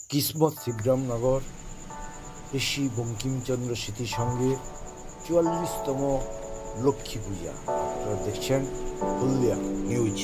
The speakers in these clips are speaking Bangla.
কিসমত শিবরামনগর ঋষি বঙ্কিমচন্দ্র স্মৃতি সংঘের ৪৪তম লক্ষ্মী পূজা। আপনারা দেখছেন হলদিয়া নিউজ।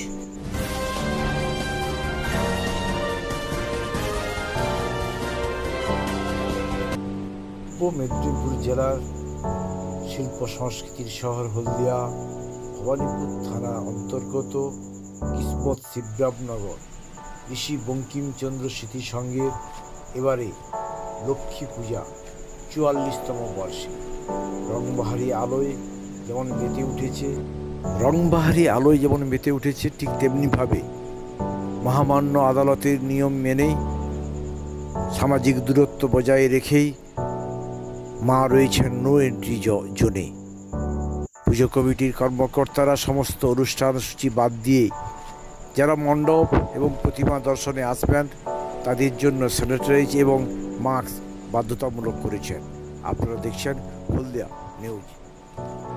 পূর্ব মেদিনীপুর জেলার শিল্প সংস্কৃতির শহর হলদিয়া ভবানীপুর থানা অন্তর্গত কিসমত শিবরামনগর ঋষি বঙ্কিমচন্দ্র স্মৃতি সংঘের এবারে লক্ষ্মী পূজা ৪৪তম বর্ষে রংবাহারি আলোয় যেমন মেতে উঠেছে ঠিক তেমনিভাবে মহামান্য আদালতের নিয়ম মেনেই সামাজিক দূরত্ব বজায় রেখেই মা রয়েছেন নো এন্ট্রি জোনে। পুজো কমিটির কর্মকর্তারা সমস্ত অনুষ্ঠানসূচি বাদ দিয়ে যারা মণ্ডপ এবং প্রতিমা দর্শনে আসবেন তাদের জন্য স্যানিটাইজ এবং মাস্ক বাধ্যতামূলক করেছেন। আপনারা দেখছেন হলদিয়া নিউজ।